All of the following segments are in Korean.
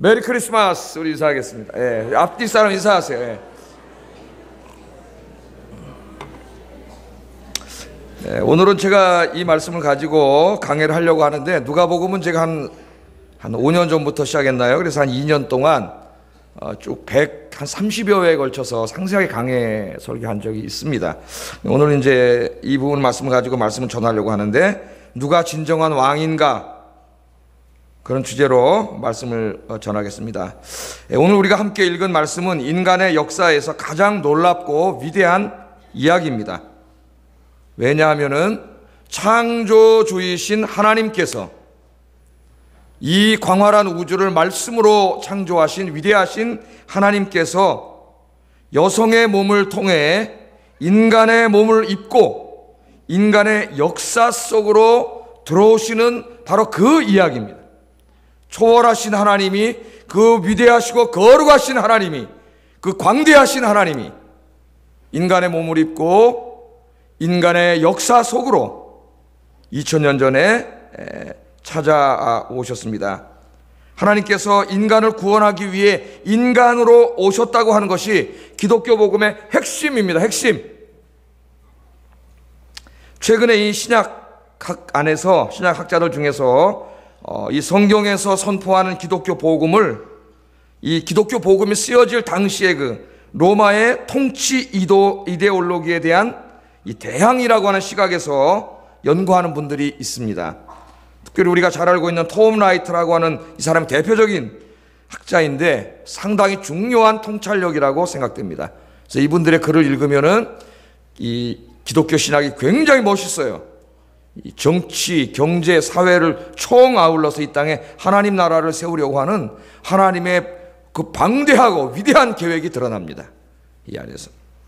메리 크리스마스. 우리 인사하겠습니다. 예, 앞뒤 사람 인사하세요. 예. 예, 오늘은 제가 이 말씀을 가지고 강해를 하려고 하는데, 누가복음은 제가 한 5년 전부터 시작했나요? 그래서 한 2년 동안 쭉 한 30여 회에 걸쳐서 상세하게 강해 설교한 적이 있습니다. 오늘은 이제 이 부분 말씀을 가지고 말씀을 전하려고 하는데, 누가 진정한 왕인가? 그런 주제로 말씀을 전하겠습니다. 오늘 우리가 함께 읽은 말씀은 인간의 역사에서 가장 놀랍고 위대한 이야기입니다. 왜냐하면은 창조주이신 하나님께서 이 광활한 우주를 말씀으로 창조하신 위대하신 하나님께서 여성의 몸을 통해 인간의 몸을 입고 인간의 역사 속으로 들어오시는 바로 그 이야기입니다. 초월하신 하나님이, 그 위대하시고 거룩하신 하나님이, 그 광대하신 하나님이 인간의 몸을 입고 인간의 역사 속으로 2000년 전에 찾아오셨습니다. 하나님께서 인간을 구원하기 위해 인간으로 오셨다고 하는 것이 기독교 복음의 핵심입니다. 핵심. 최근에 이 신약학 안에서, 신약학자들 중에서 이 성경에서 선포하는 기독교 복음을, 이 기독교 복음이 쓰여질 당시에 그 로마의 통치 이데올로기에 대한 이 대항이라고 하는 시각에서 연구하는 분들이 있습니다. 특별히 우리가 잘 알고 있는 톰 라이트라고 하는 이 사람이 대표적인 학자인데 상당히 중요한 통찰력이라고 생각됩니다. 그래서 이분들의 글을 읽으면은 이 기독교 신학이 굉장히 멋있어요. 이 정치, 경제, 사회를 총아울러서 이 땅에 하나님 나라를 세우려고 하는 하나님의 그 방대하고 위대한 계획이 드러납니다. 이 안에서.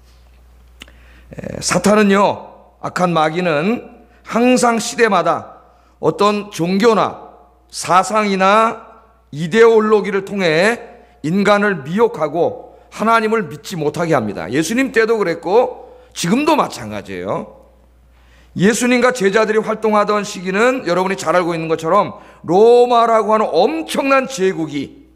사탄은요, 악한 마귀는 항상 시대마다 어떤 종교나 사상이나 이데올로기를 통해 인간을 미혹하고 하나님을 믿지 못하게 합니다. 예수님 때도 그랬고 지금도 마찬가지예요. 예수님과 제자들이 활동하던 시기는 여러분이 잘 알고 있는 것처럼 로마라고 하는 엄청난 제국이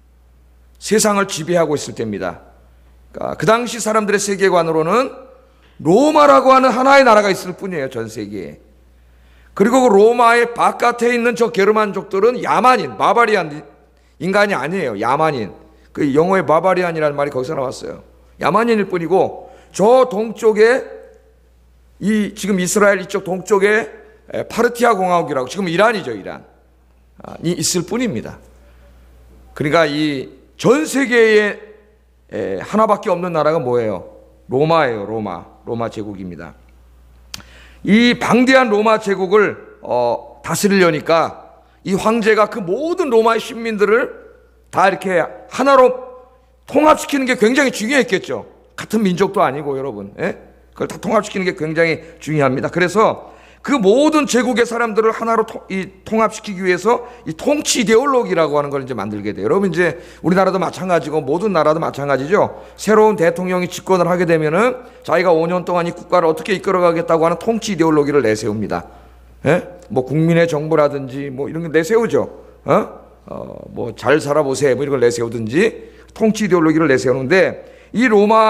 세상을 지배하고 있을 때입니다. 그러니까 그 당시 사람들의 세계관으로는 로마라고 하는 하나의 나라가 있을 뿐이에요, 전 세계에. 그리고 그 로마의 바깥에 있는 저 게르만족들은 야만인, 바바리안 인간이 아니에요. 야만인. 그 영어의 바바리안이라는 말이 거기서 나왔어요. 야만인일 뿐이고, 저 동쪽에 이 지금 이스라엘 이쪽 동쪽에 파르티아 공화국이라고, 지금 이란이죠, 이란이 있을 뿐입니다. 그러니까 이 전 세계에 하나밖에 없는 나라가 뭐예요? 로마예요. 로마 제국입니다. 이 방대한 로마 제국을 다스리려니까 이 황제가 그 모든 로마의 시민들을 다 이렇게 하나로 통합시키는 게 굉장히 중요했겠죠. 같은 민족도 아니고, 여러분. 그걸 다 통합시키는 게 굉장히 중요합니다. 그래서 그 모든 제국의 사람들을 하나로 통합시키기 위해서 이 통치 이데올로기라고 하는 걸 이제 만들게 돼요. 여러분, 이제 우리나라도 마찬가지고 모든 나라도 마찬가지죠. 새로운 대통령이 집권을 하게 되면은 자기가 5년 동안 이 국가를 어떻게 이끌어가겠다고 하는 통치 이데올로기를 내세웁니다. 뭐 국민의 정부라든지 뭐 이런 거 내세우죠. 뭐 잘 살아보세요. 뭐 이런 걸 내세우든지 통치 이데올로기를 내세우는데, 이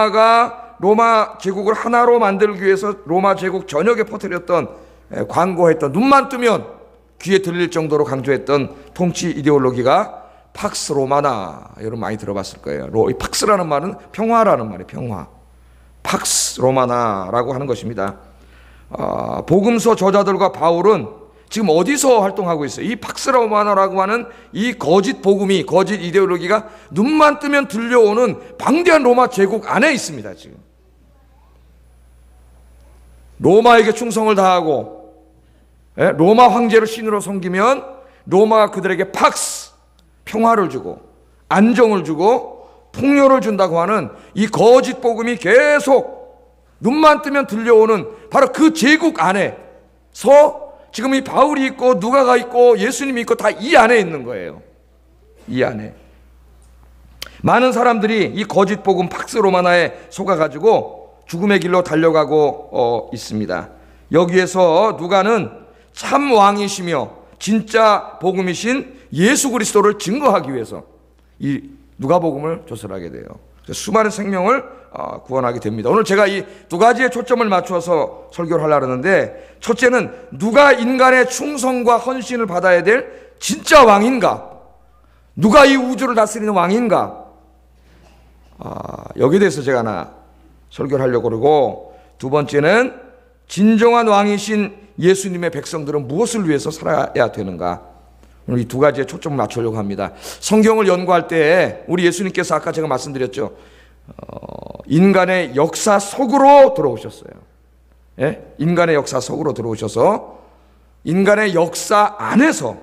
로마 제국을 하나로 만들기 위해서 로마 제국 전역에 퍼뜨렸던, 광고했던, 눈만 뜨면 귀에 들릴 정도로 강조했던 통치 이데올로기가 팍스 로마나. 여러분 많이 들어봤을 거예요. 이 팍스라는 말은 평화라는 말이에요. 평화. 팍스 로마나라고 하는 것입니다. 복음서 저자들과 바울은 지금 어디서 활동하고 있어요? 이 팍스 로마나라고 하는 이 거짓 복음이, 거짓 이데올로기가 눈만 뜨면 들려오는 방대한 로마 제국 안에 있습니다. 지금 로마에게 충성을 다하고 로마 황제를 신으로 섬기면 로마가 그들에게 팍스, 평화를 주고 안정을 주고 풍요를 준다고 하는 이 거짓 복음이 계속 눈만 뜨면 들려오는 바로 그 제국 안에서 지금 이 바울이 있고 누가가 있고 예수님이 있고 다 이 안에 있는 거예요. 이 안에 많은 사람들이 이 거짓 복음 팍스 로마나에 속아가지고 죽음의 길로 달려가고 있습니다. 여기에서 누가는 참 왕이시며 진짜 복음이신 예수 그리스도를 증거하기 위해서 이 누가복음을 조설하게 돼요. 수많은 생명을 구원하게 됩니다. 오늘 제가 이 두 가지의 초점을 맞춰서 설교를 하려고 하는데, 첫째는 누가 인간의 충성과 헌신을 받아야 될 진짜 왕인가? 누가 이 우주를 다스리는 왕인가? 여기에 대해서 제가 하나 설교를 하려고 그러고, 두 번째는 진정한 왕이신 예수님의 백성들은 무엇을 위해서 살아야 되는가? 오늘 이 두 가지에 초점을 맞추려고 합니다. 성경을 연구할 때 우리 예수님께서 아까 제가 말씀드렸죠. 인간의 역사 속으로 들어오셨어요. 예? 인간의 역사 속으로 들어오셔서 인간의 역사 안에서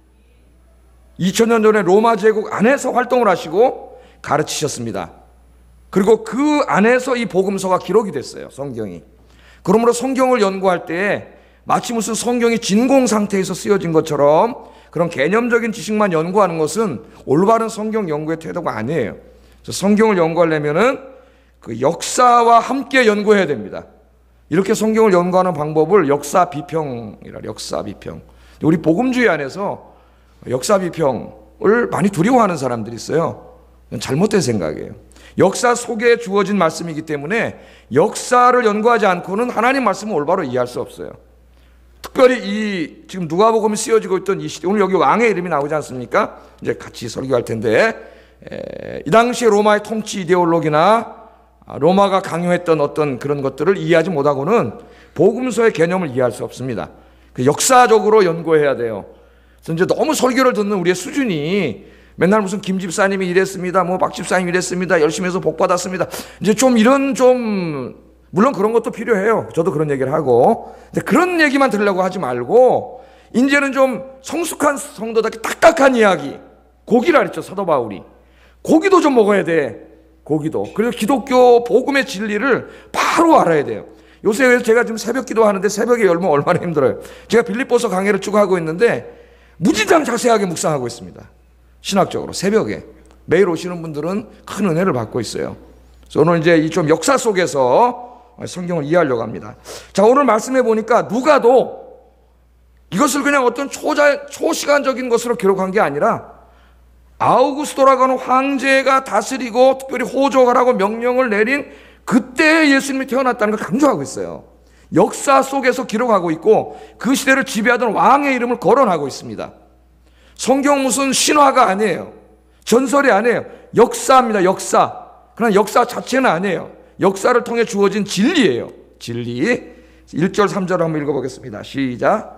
2000년 전에 로마 제국 안에서 활동을 하시고 가르치셨습니다. 그리고 그 안에서 이 복음서가 기록이 됐어요. 성경이. 그러므로 성경을 연구할 때 마치 무슨 성경이 진공 상태에서 쓰여진 것처럼 그런 개념적인 지식만 연구하는 것은 올바른 성경 연구의 태도가 아니에요. 그래서 성경을 연구하려면은 그 역사와 함께 연구해야 됩니다. 이렇게 성경을 연구하는 방법을 역사 비평이라, 역사 비평. 우리 복음주의 안에서 역사 비평을 많이 두려워하는 사람들이 있어요. 잘못된 생각이에요. 역사 속에 주어진 말씀이기 때문에 역사를 연구하지 않고는 하나님 말씀을 올바로 이해할 수 없어요. 특별히 이 지금 누가복음이 쓰여지고 있던 이 시대, 오늘 여기 왕의 이름이 나오지 않습니까? 이제 같이 설교할 텐데, 이 당시에 로마의 통치 이데올로기나 로마가 강요했던 어떤 그런 것들을 이해하지 못하고는 복음서의 개념을 이해할 수 없습니다. 역사적으로 연구해야 돼요. 그래서 이제 너무 설교를 듣는 우리의 수준이 맨날 무슨 김 집사님이 이랬습니다, 뭐 박 집사님이 이랬습니다, 열심히 해서 복 받았습니다. 이제 좀 이런 물론 그런 것도 필요해요. 저도 그런 얘기를 하고. 근데 그런 얘기만 들으려고 하지 말고, 이제는 좀 성숙한 성도답게 딱딱한 이야기, 고기라 그랬죠, 사도 바울이. 고기도 좀 먹어야 돼. 고기도. 그래서 기독교 복음의 진리를 바로 알아야 돼요. 요새 제가 지금 새벽 기도하는데 새벽에 열면 얼마나 힘들어요. 제가 빌립보서 강해를 쭉 하고 있는데 무진장 자세하게 묵상하고 있습니다. 신학적으로 새벽에. 매일 오시는 분들은 큰 은혜를 받고 있어요. 그래서 오늘 이제 이 좀 역사 속에서 성경을 이해하려고 합니다. 자, 오늘 말씀해 보니까 누가도 이것을 그냥 어떤 초시간적인 것으로 기록한 게 아니라 아우구스토라고 하는 황제가 다스리고 특별히 호족하라고 명령을 내린 그때 예수님이 태어났다는 걸 강조하고 있어요. 역사 속에서 기록하고 있고 그 시대를 지배하던 왕의 이름을 거론하고 있습니다. 성경 무슨 신화가 아니에요. 전설이 아니에요. 역사입니다. 역사. 그러나 역사 자체는 아니에요. 역사를 통해 주어진 진리예요. 진리. 1절 3절을 한번 읽어보겠습니다. 시작.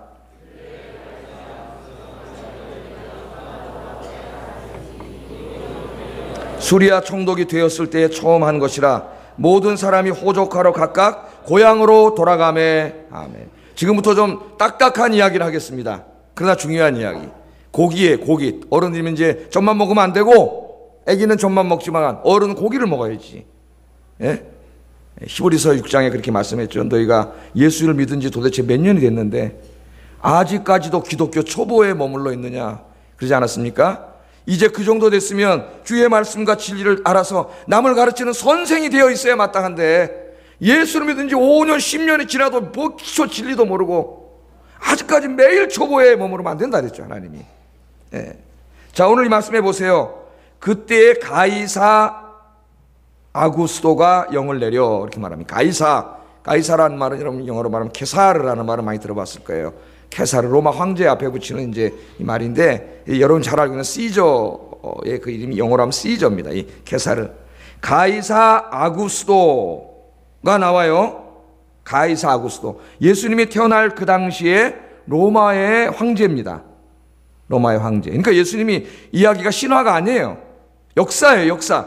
수리아 총독이 되었을 때에 처음 한 것이라 모든 사람이 호족하러 각각 고향으로 돌아가매. 아멘. 지금부터 좀 딱딱한 이야기를 하겠습니다. 그러나 중요한 이야기. 고기에 고기. 어른이면 이제 젖만 먹으면 안 되고 아기는 젖만 먹지만 어른은 고기를 먹어야지. 예? 히브리서 6장에 그렇게 말씀했죠. 너희가 예수를 믿은 지 도대체 몇 년이 됐는데 아직까지도 기독교 초보에 머물러 있느냐. 그러지 않았습니까? 이제 그 정도 됐으면 주의 말씀과 진리를 알아서 남을 가르치는 선생이 되어 있어야 마땅한데 예수를 믿은 지 5년 10년이 지나도 뭐 기초 진리도 모르고 아직까지 매일 초보에 머무르면 안 된다 그랬죠. 하나님이. 예. 자, 오늘 이 말씀해 보세요. 그때 가이사 아구스도가 영을 내려 이렇게 말합니다. 가이사라는 말은 여러분 영어로 말하면 케사르라는 말을 많이 들어봤을 거예요. 케사르, 로마 황제 앞에 붙이는 이제 이 말인데, 여러분 잘 알고 있는 시저의 그 이름이 영어로 하면 시저입니다. 이 케사르. 가이사 아구스도가 나와요. 가이사 아구스도. 예수님이 태어날 그 당시에 로마의 황제입니다. 로마의 황제. 그러니까 예수님이 이야기가 신화가 아니에요. 역사예요, 역사.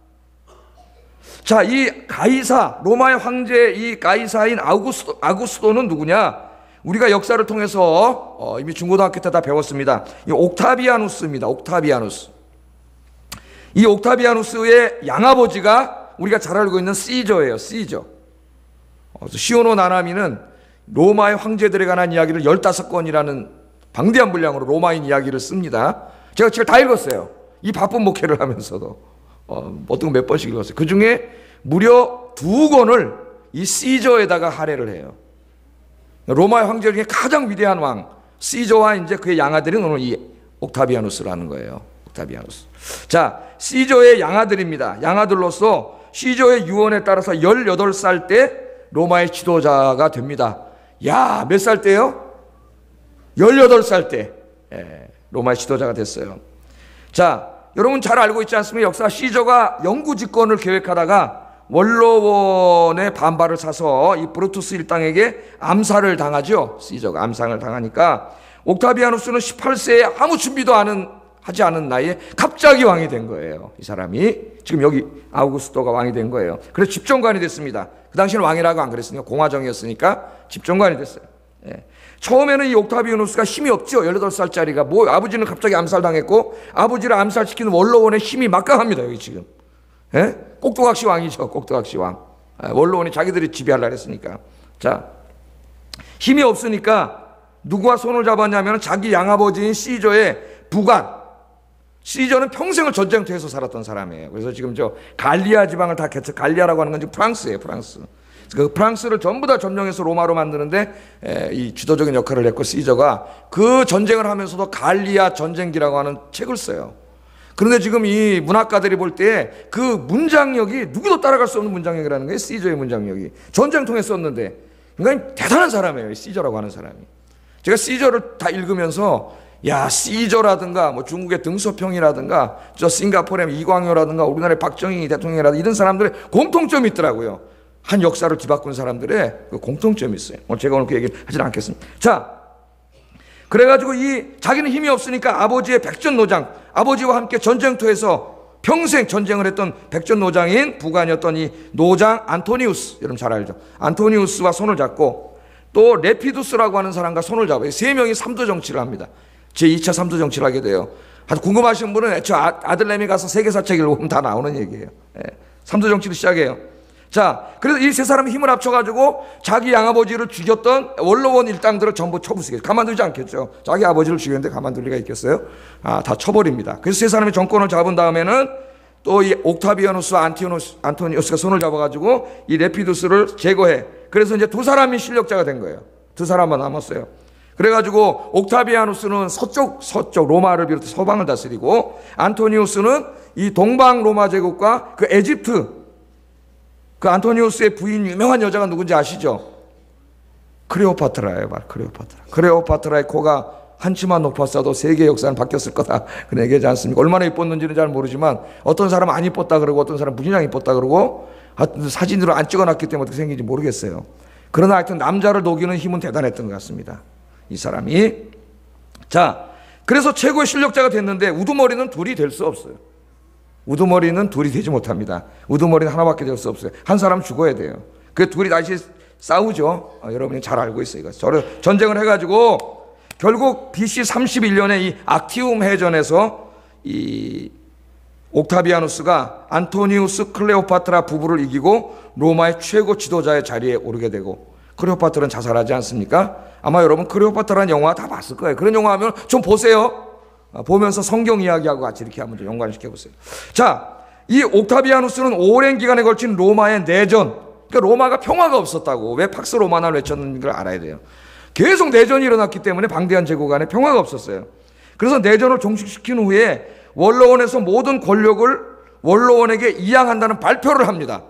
자, 이 가이사, 로마의 황제 이 가이사인 아구스도는 누구냐? 우리가 역사를 통해서 이미 중고등학교 때 다 배웠습니다. 이 옥타비아누스입니다. 옥타비아누스. 이 옥타비아누스의 양아버지가 우리가 잘 알고 있는 시저예요. 시저. 시오노 나나미는 로마의 황제들에 관한 이야기를 15권이라는 방대한 분량으로 로마인 이야기를 씁니다. 제가 다 읽었어요. 이 바쁜 목회를 하면서도 어떤 거 몇 번씩 읽었어요. 그 중에 무려 2권을 이 시저에다가 할애를 해요. 로마의 황제 중에 가장 위대한 왕 시저와 이제 그의 양아들이 오늘 이 옥타비아누스라는 거예요. 옥타비아누스. 자, 시저의 양아들입니다. 양아들로서 시저의 유언에 따라서 18살 때 로마의 지도자가 됩니다. 야, 몇 살 때요? 18살 때 로마의 지도자가 됐어요. 자, 여러분 잘 알고 있지 않습니까? 역사 시저가 영구 집권을 계획하다가 원로원의 반발을 사서 이 브루투스 일당에게 암살을 당하죠. 시저가 암살을 당하니까 옥타비아누스는 18세에 아무 준비도 하지 않은 나이에 갑자기 왕이 된 거예요. 이 사람이 지금 여기 아우구스토가 왕이 된 거예요. 그래서 집정관이 됐습니다. 그 당시에는 왕이라고 안 그랬으니까 공화정이었으니까 집정관이 됐어요. 처음에는 이 옥타비아누스가 힘이 없죠. 18살짜리가 뭐 아버지는 갑자기 암살당했고 아버지를 암살시키는 원로원의 힘이 막강합니다. 여기 지금 꼭두각시 왕이죠. 꼭두각시 왕. 원로원이 자기들이 지배하려고 했으니까. 자, 힘이 없으니까 누구와 손을 잡았냐면 자기 양아버지인 시저의 부관. 시저는 평생을 전쟁터에서 살았던 사람이에요. 그래서 지금 저 갈리아 지방을 다 개척, 갈리아라고 하는 건 지금 프랑스예요. 프랑스. 그 프랑스를 전부 다 점령해서 로마로 만드는데 이 주도적인 역할을 했고, 시저가 그 전쟁을 하면서도 갈리아 전쟁기라고 하는 책을 써요. 그런데 지금 이 문학가들이 볼 때 그 문장력이 누구도 따라갈 수 없는 문장력이라는 거예요. 시저의 문장력이. 전쟁통에 썼는데 그러니까 대단한 사람이에요. 시저라고 하는 사람이. 제가 시저를 다 읽으면서 야, 시저라든가 뭐 중국의 등소평이라든가 저 싱가포르의 이광효라든가 우리나라의 박정희 대통령이라든가 이런 사람들의 공통점이 있더라고요. 한 역사를 뒤바꾼 사람들의 그 공통점이 있어요. 제가 오늘 그 얘기를 하진 않겠습니다. 자, 그래가지고 자기는 힘이 없으니까 아버지의 백전노장, 아버지와 함께 전쟁터에서 평생 전쟁을 했던 백전노장인 부관이었던 이 노장 안토니우스, 여러분 잘 알죠? 안토니우스와 손을 잡고 또 레피두스라고 하는 사람과 손을 잡아요. 세 명이 삼도 정치를 합니다. 제2차 삼도 정치를 하게 돼요. 아주 궁금하신 분은 저 아들내미 가서 세계사책 읽으면 다 나오는 얘기예요. 삼도 정치를 시작해요. 자, 그래서 이 세 사람이 힘을 합쳐가지고 자기 양아버지를 죽였던 원로원 일당들을 전부 쳐부수겠죠. 가만두지 않겠죠. 자기 아버지를 죽였는데 가만둘 리가 있겠어요? 다 쳐버립니다. 그래서 세 사람이 정권을 잡은 다음에는 또 이 옥타비아누스와 안토니우스가 손을 잡아가지고 이 레피두스를 제거해. 그래서 이제 두 사람이 실력자가 된 거예요. 두 사람만 남았어요. 그래가지고 옥타비아누스는 서쪽 로마를 비롯해 서방을 다스리고, 안토니우스는 이 동방 로마 제국과 그 에집트, 그 안토니우스의 부인 유명한 여자가 누군지 아시죠? 클레오파트라예요. 클레오파트라의 코가 한치만 높았어도 세계 역사는 바뀌었을 거다, 그런 얘기하지 않습니까? 얼마나 이뻤는지는 잘 모르지만 어떤 사람은 안 이뻤다 그러고 어떤 사람은 무진장 이뻤다 그러고, 사진으로 안 찍어놨기 때문에 어떻게 생긴지 모르겠어요. 그러나 하여튼 남자를 녹이는 힘은 대단했던 것 같습니다, 이 사람이. 자, 그래서 최고의 실력자가 됐는데 우두머리는 둘이 될 수 없어요. 우두머리는 둘이 되지 못합니다. 우두머리는 하나밖에 될 수 없어요. 한 사람 죽어야 돼요. 그 둘이 다시 싸우죠. 여러분이 잘 알고 있어요. 이거 전쟁을 해가지고 결국 BC 31년에 이 악티움 해전에서 이 옥타비아누스가 안토니우스 클레오파트라 부부를 이기고 로마의 최고 지도자의 자리에 오르게 되고, 클레오파트라는 자살하지 않습니까? 아마 여러분 클레오파트라는 영화 다 봤을 거예요. 그런 영화 하면 좀 보세요. 보면서 성경 이야기하고 같이 이렇게 한번 연관시켜 보세요. 자, 이 옥타비아누스는 오랜 기간에 걸친 로마의 내전, 그러니까 로마가 평화가 없었다고 왜 팍스 로마나를 외쳤는지를 알아야 돼요. 계속 내전이 일어났기 때문에 방대한 제국 안에 평화가 없었어요. 그래서 내전을 종식시킨 후에 원로원에서 모든 권력을 원로원에게 이양한다는 발표를 합니다.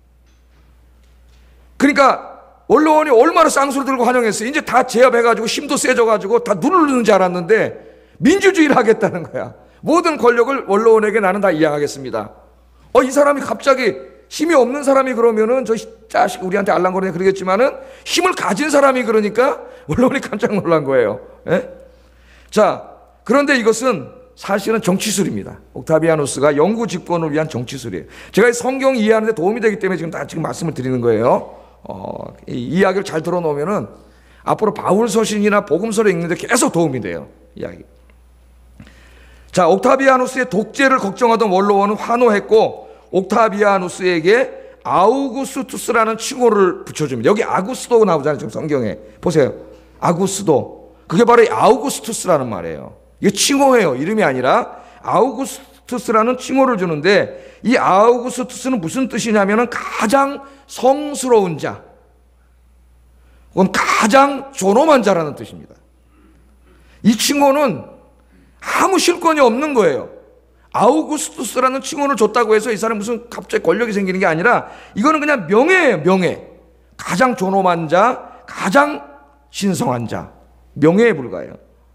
그러니까 원로원이 얼마나 쌍수를 들고 환영했어요. 이제 다 제압해가지고 힘도 세져가지고 다 눈을 누는 줄 알았는데 민주주의를 하겠다는 거야. 모든 권력을 원로원에게 나는 다 이양하겠습니다. 이 사람이 갑자기 힘이 없는 사람이 그러면은 저 자식 우리한테 알랑거리네 그러겠지만은 힘을 가진 사람이 그러니까 원로원이 깜짝 놀란 거예요. 자, 그런데 이것은 사실은 정치술입니다. 옥타비아누스가 영구 집권을 위한 정치술이에요. 제가 성경 이해하는 데 도움이 되기 때문에 지금 말씀을 드리는 거예요. 이 이야기를 잘 들어놓으면은 앞으로 바울서신이나 복음서를 읽는데 계속 도움이 돼요. 이야기. 자, 옥타비아누스의 독재를 걱정하던 원로원은 환호했고 옥타비아누스에게 아우구스투스라는 칭호를 붙여줍니다. 여기 아구스도 나오잖아요. 지금 성경에 보세요. 아구스도, 그게 바로 아우구스투스라는 말이에요. 이게 칭호예요. 이름이 아니라 아우구스투스라는 칭호를 주는데, 이 아우구스투스는 무슨 뜻이냐면은 가장 성스러운 자, 혹은 가장 존엄한 자라는 뜻입니다. 이 칭호는 아무 실권이 없는 거예요. 아우구스투스라는 칭호를 줬다고 해서 이 사람이 무슨 갑자기 권력이 생기는 게 아니라 이거는 그냥 명예예요, 명예. 가장 존엄한 자, 가장 신성한 자, 명예에 불과해요.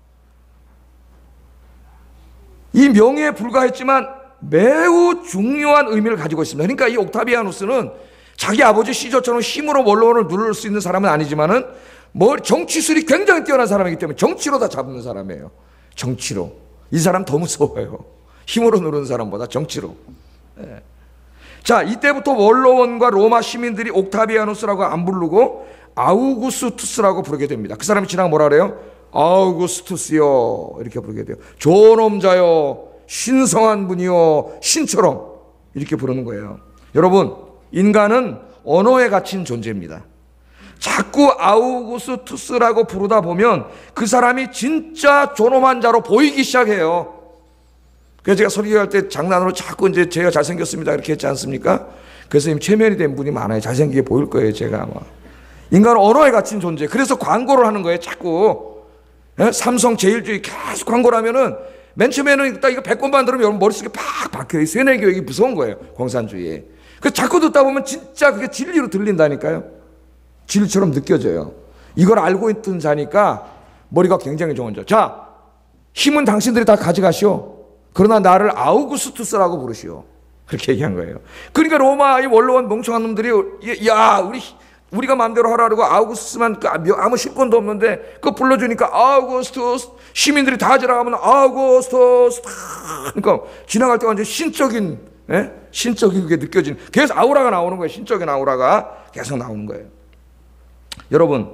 이 명예에 불과했지만 매우 중요한 의미를 가지고 있습니다. 그러니까 이 옥타비아누스는 자기 아버지 시저처럼 힘으로 원로원을 누를 수 있는 사람은 아니지만은 뭐 정치술이 굉장히 뛰어난 사람이기 때문에 정치로 다 잡는 사람이에요. 정치로. 이 사람 더 무서워요. 힘으로 누르는 사람보다 정치로. 네. 자, 이때부터 원로원과 로마 시민들이 옥타비아누스라고 안 부르고 아우구스투스라고 부르게 됩니다. 그 사람이 지나가 뭐라 그래요? 아우구스투스요, 이렇게 부르게 돼요. 존엄자요, 신성한 분이요, 신처럼 이렇게 부르는 거예요. 여러분, 인간은 언어에 갇힌 존재입니다. 자꾸 아우구스투스라고 부르다 보면 그 사람이 진짜 존엄한 자로 보이기 시작해요. 그래서 제가 설교할 때 장난으로 자꾸 이제 제가 잘생겼습니다 이렇게 했지 않습니까? 그래서 지금 체면이 된 분이 많아요. 잘생기게 보일 거예요, 제가 아마. 인간은 언어에 갇힌 존재. 그래서 광고를 하는 거예요, 자꾸. 삼성 제일주의 계속 광고를 하면은 맨 처음에는 딱 이거 100번만 들으면 여러분 머릿속에 팍 박혀요. 세뇌교육이 무서운 거예요, 공산주의에. 그래서 자꾸 듣다 보면 진짜 그게 진리로 들린다니까요. 진리처럼 느껴져요. 이걸 알고 있던 자니까 머리가 굉장히 좋은 자. 자, 힘은 당신들이 다 가져가시오. 그러나 나를 아우구스투스라고 부르시오. 그렇게 얘기한 거예요. 그러니까 로마 이 원로원 멍청한 놈들이 야, 우리가 마음대로 하라고 아우구스만 아무 실권도 없는데 그거 불러주니까 아우구스투스, 시민들이 다 지나가면 아우구스투스, 그러니까 지나갈 때 완전 신적인 게 느껴지는, 계속 아우라가 나오는 거예요. 신적인 아우라가 계속 나오는 거예요. 여러분,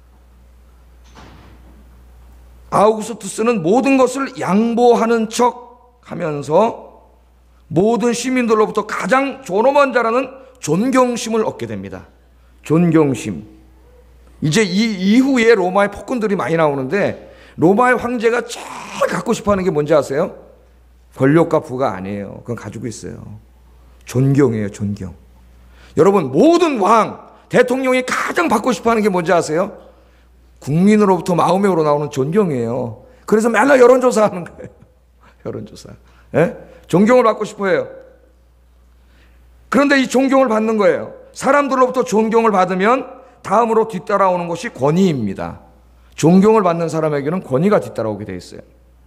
아우구스투스는 모든 것을 양보하는 척 하면서 모든 시민들로부터 가장 존엄한 자라는 존경심을 얻게 됩니다. 존경심. 이제 이 이후에 로마의 폭군들이 많이 나오는데 로마의 황제가 제일 갖고 싶어하는 게 뭔지 아세요? 권력과 부가 아니에요. 그건 가지고 있어요. 존경이에요, 존경. 여러분, 모든 왕, 대통령이 가장 받고 싶어하는 게 뭔지 아세요? 국민으로부터 마음에 우러나오는 존경이에요. 그래서 맨날 여론조사 하는 거예요. 여론조사. 존경을 받고 싶어해요. 그런데 이 존경을 받는 거예요. 사람들로부터 존경을 받으면 다음으로 뒤따라오는 것이 권위입니다. 존경을 받는 사람에게는 권위가 뒤따라오게 돼 있어요.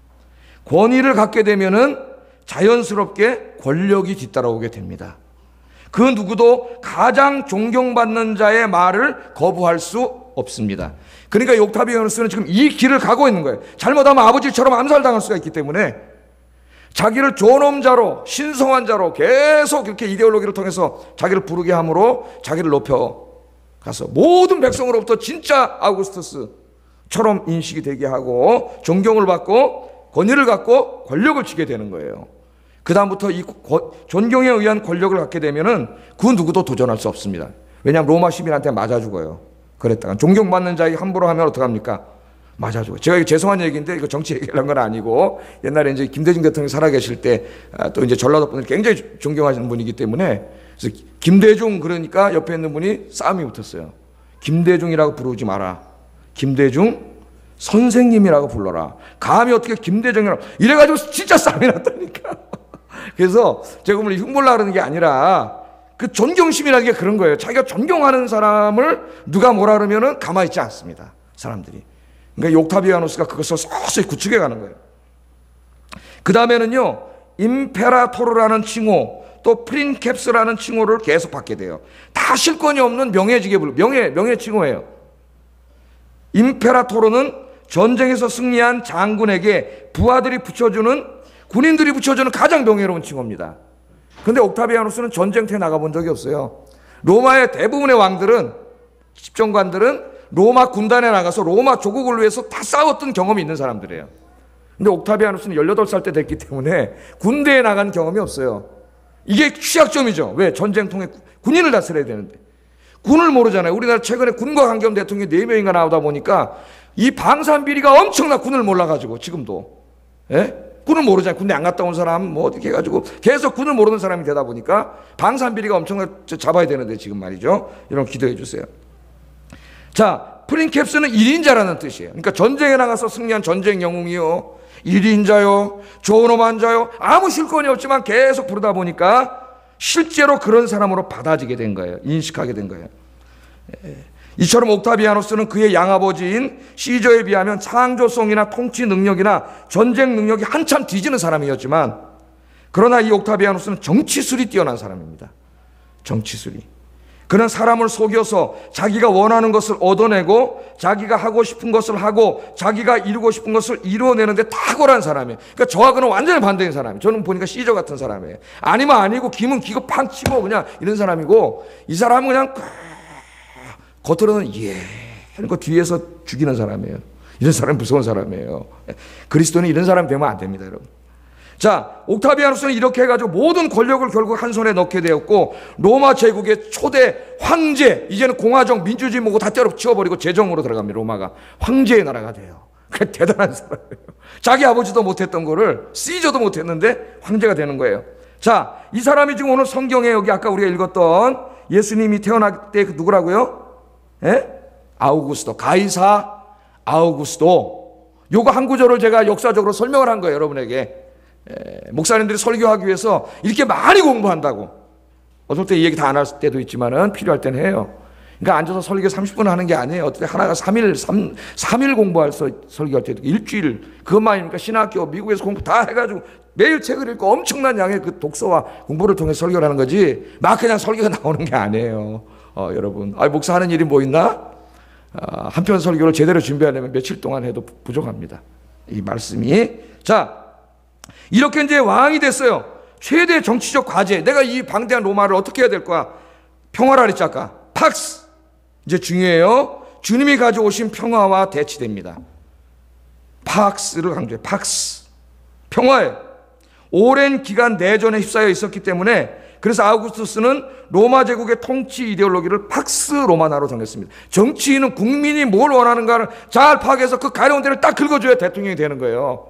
권위를 갖게 되면은 자연스럽게 권력이 뒤따라오게 됩니다. 그 누구도 가장 존경받는 자의 말을 거부할 수 없습니다. 그러니까 옥타비아누스는 지금 이 길을 가고 있는 거예요. 잘못하면 아버지처럼 암살당할 수가 있기 때문에 자기를 존엄자로, 신성한 자로 계속 이렇게 이데올로기를 통해서 자기를 부르게 함으로 자기를 높여가서 모든 백성으로부터 진짜 아우구스투스처럼 인식이 되게 하고 존경을 받고 권위를 갖고 권력을 쥐게 되는 거예요. 그 다음부터 이 존경에 의한 권력을 갖게 되면은 그 누구도 도전할 수 없습니다. 왜냐하면 로마 시민한테 맞아 죽어요. 그랬다가 존경받는 자에게 함부로 하면 어떡합니까? 맞아 죽어요. 제가 이거 죄송한 얘기인데 이거 정치 얘기하는 건 아니고 옛날에 이제 김대중 대통령이 살아계실 때 또 이제 전라도 분들이 굉장히 존경하시는 분이기 때문에 그래서 김대중 그러니까 옆에 있는 분이 싸움이 붙었어요. 김대중이라고 부르지 마라. 김대중 선생님이라고 불러라. 감히 어떻게 김대중이라고 이래가지고 진짜 싸움이 났다니까. 그래서 제가 오늘 흉보려고 그러는 게 아니라 그 존경심이라는 게 그런 거예요. 자기가 존경하는 사람을 누가 뭐라 그러면은 가만히 있지 않습니다. 사람들이. 그러니까 옥타비아누스가 그것을 서서히 구축해 가는 거예요. 그 다음에는요, 임페라토르라는 칭호, 또 프린캡스라는 칭호를 계속 받게 돼요. 다 실권이 없는 명예직에 명예 칭호예요. 임페라토르는 전쟁에서 승리한 장군에게 부하들이 붙여주는, 군인들이 붙여주는 가장 명예로운 칭호입니다. 근데 옥타비아누스는 전쟁터에 나가본 적이 없어요. 로마의 대부분의 왕들은, 집정관들은 로마 군단에 나가서 로마 조국을 위해서 다 싸웠던 경험이 있는 사람들이에요. 근데 옥타비아누스는 18살 때 됐기 때문에 군대에 나간 경험이 없어요. 이게 취약점이죠. 왜? 전쟁통에 군인을 다스려야 되는데. 군을 모르잖아요. 우리나라 최근에 군과 관계없는 대통령이 4명인가 나오다 보니까 이 방산비리가 엄청나. 군을 몰라가지고 지금도. 군을 모르잖아요. 군대 안 갔다 온 사람 뭐 어떻게 해가지고 계속 군을 모르는 사람이 되다 보니까 방산비리가 엄청나 잡아야 되는데 지금 말이죠. 이런 기도해 주세요. 자, 프린캡스는 1인자라는 뜻이에요. 그러니까 전쟁에 나가서 승리한 전쟁 영웅이요. 일인자요, 좋은 환자요, 아무 실권이 없지만 계속 부르다 보니까 실제로 그런 사람으로 받아지게 된 거예요. 인식하게 된 거예요. 이처럼 옥타비아누스는 그의 양아버지인 시저에 비하면 창조성이나 통치 능력이나 전쟁 능력이 한참 뒤지는 사람이었지만, 그러나 이 옥타비아누스는 정치술이 뛰어난 사람입니다. 정치술이. 그는 사람을 속여서 자기가 원하는 것을 얻어내고 자기가 하고 싶은 것을 하고 자기가 이루고 싶은 것을 이루어내는데 탁월한 사람이에요. 그러니까 저와 그는 완전히 반대인 사람이에요. 저는 보니까 시저 같은 사람이에요. 아니면 아니고 기면 기고 팡 치고 그냥 이런 사람이고, 이 사람은 그냥 겉으로는 하는 거 뒤에서 죽이는 사람이에요. 이런 사람은 무서운 사람이에요. 그리스도는 이런 사람이 되면 안 됩니다, 여러분. 자, 옥타비아누스는 이렇게 해가지고 모든 권력을 결국 한 손에 넣게 되었고, 로마 제국의 초대 황제, 이제는 공화정 민주주의 뭐고 다 때려치워버리고 제정으로 들어갑니다. 로마가 황제의 나라가 돼요. 그 대단한 사람이에요. 자기 아버지도 못했던 거를 시저도 못했는데 황제가 되는 거예요. 자, 이 사람이 지금 오늘 성경에 여기 아까 우리가 읽었던 예수님이 태어날 때 그 누구라고요? 아우구스도, 가이사 아우구스도. 요거 한 구절을 제가 역사적으로 설명을 한 거예요, 여러분에게. 목사님들이 설교하기 위해서 이렇게 많이 공부한다고. 어떨 때 이 얘기 다 안 할 때도 있지만은 필요할 때는 해요. 그러니까 앉아서 설교 30분 하는 게 아니에요. 어떨 때 하나가 3일 공부할 설교할 때도 일주일. 그것만이니까 신학교, 미국에서 공부 다 해가지고 매일 책을 읽고 엄청난 양의 그 독서와 공부를 통해 설교를 하는 거지, 막 그냥 설교가 나오는 게 아니에요. 여러분, 목사 하는 일이 뭐 있나? 한 편 설교를 제대로 준비하려면 며칠 동안 해도 부족합니다. 이 말씀이. 자, 이렇게 이제 왕이 됐어요. 최대 정치적 과제. 내가 이 방대한 로마를 어떻게 해야 될 거야? 평화라 그랬지 아까. 팍스. 이제 중요해요. 주님이 가져오신 평화와 대치됩니다. 팍스를 강조해요. 팍스. 평화예요. 오랜 기간 내전에 휩싸여 있었기 때문에, 그래서 아우구스투스는 로마 제국의 통치 이데올로기를 팍스 로마나로 정했습니다. 정치인은 국민이 뭘 원하는가를 잘 파악해서 그 가려운 데를 딱 긁어줘야 대통령이 되는 거예요.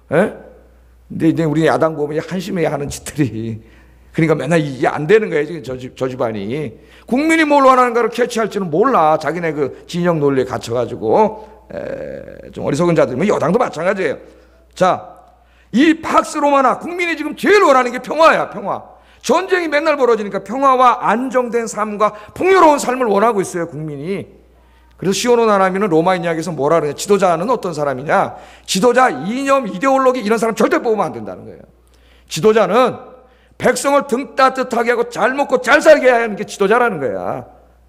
근데 이제 우리 야당 보면 한심해 하는 짓들이, 그러니까 맨날 이게 안 되는 거예요, 지금 저 집안이. 국민이 뭘 원하는가를 캐치할지는 몰라. 자기네 그 진영 논리에 갇혀가지고 좀 어리석은 자들이면 여당도 마찬가지예요. 자, 이 팍스 로마나, 국민이 지금 제일 원하는 게 평화야, 평화. 전쟁이 맨날 벌어지니까 평화와 안정된 삶과 풍요로운 삶을 원하고 있어요, 국민이. 그래서 시오노 나나미는 로마인 이야기에서 뭐라 그러냐? 지도자는 어떤 사람이냐? 지도자, 이념, 이데올로기 이런 사람 절대 뽑으면 안 된다는 거예요. 지도자는 백성을 등 따뜻하게 하고 잘 먹고 잘 살게 하는 게 지도자라는 거야.